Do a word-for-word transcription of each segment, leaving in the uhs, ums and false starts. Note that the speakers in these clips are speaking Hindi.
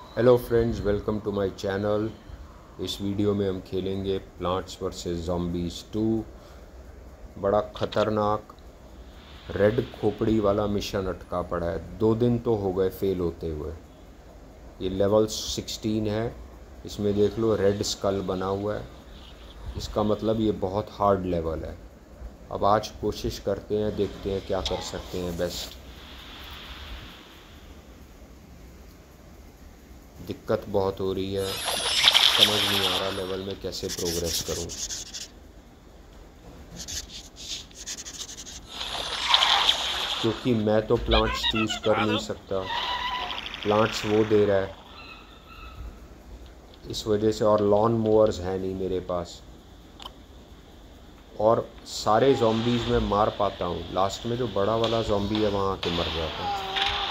Hello friends, welcome to my channel. इस वीडियो में हम खेलेंगे प्लांट्स वर्सेस ज़ॉम्बीज़ टू। बड़ा ख़तरनाक रेड खोपड़ी वाला मिशन अटका पड़ा है। दो दिन तो हो गए फेल होते हुए। ये लेवल सिक्सटीन है। इसमें देख लो रेड स्कल बना हुआ है। इसका मतलब ये बहुत हार्ड लेवल है। अब आज कोशिश करते हैं, देखते हैं क्या कर सकते हैं बेस्ट। दिक्कत बहुत हो रही है, समझ नहीं आ रहा लेवल में कैसे प्रोग्रेस करूं। क्योंकि मैं तो प्लांट्स चूज़ कर नहीं सकता, प्लांट्स वो दे रहा है इस वजह से। और लॉन मोवर्स है नहीं मेरे पास, और सारे ज़ॉम्बीज़ मैं मार पाता हूँ। लास्ट में जो बड़ा वाला ज़ॉम्बी है वहाँ आके मर जाता है।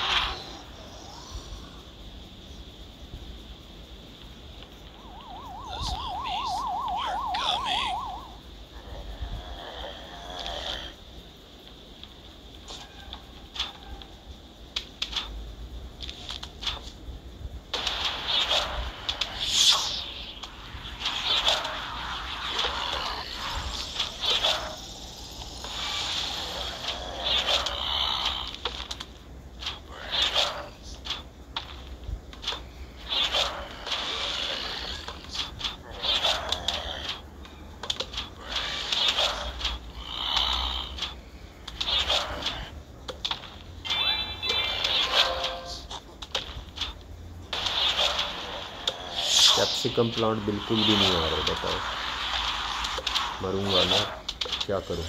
कैप्सिकम प्लांट बिल्कुल भी नहीं आ रहे, बताओ। मरूंगा ना, क्या करूं।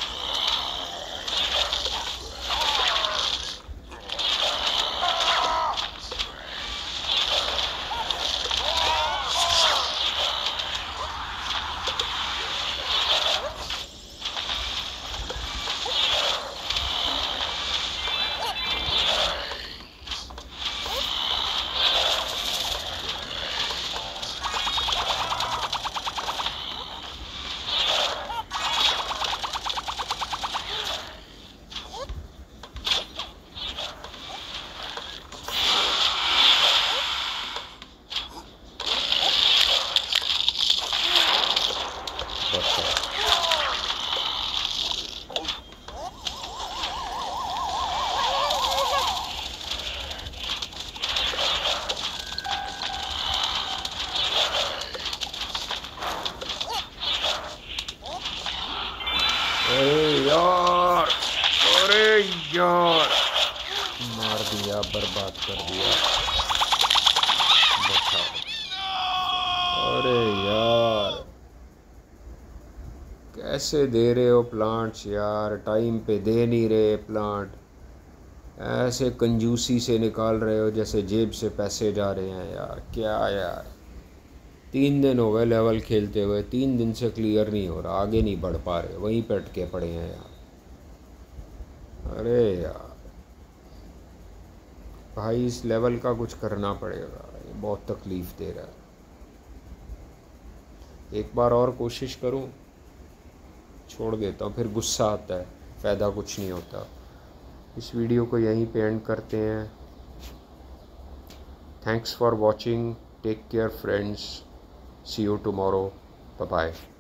अरे यार, अरे यार, मार दिया, बर्बाद कर दिया। बचाओ। अरे यार, कैसे दे रहे हो प्लांट्स यार, टाइम पे दे नहीं रहे प्लांट। ऐसे कंजूसी से निकाल रहे हो जैसे जेब से पैसे जा रहे हैं यार। क्या यार, तीन दिन हो गए लेवल खेलते हुए, तीन दिन से क्लियर नहीं हो रहा, आगे नहीं बढ़ पा रहे, वहीं पे अटके पड़े हैं यार। अरे यार भाई, इस लेवल का कुछ करना पड़ेगा, ये बहुत तकलीफ़ दे रहा है। एक बार और कोशिश करूं, छोड़ देता हूं, फिर गुस्सा आता है, फ़ायदा कुछ नहीं होता। इस वीडियो को यहीं पे एंड करते हैं। Thanks for watching, take care friends, see you tomorrow, bye bye.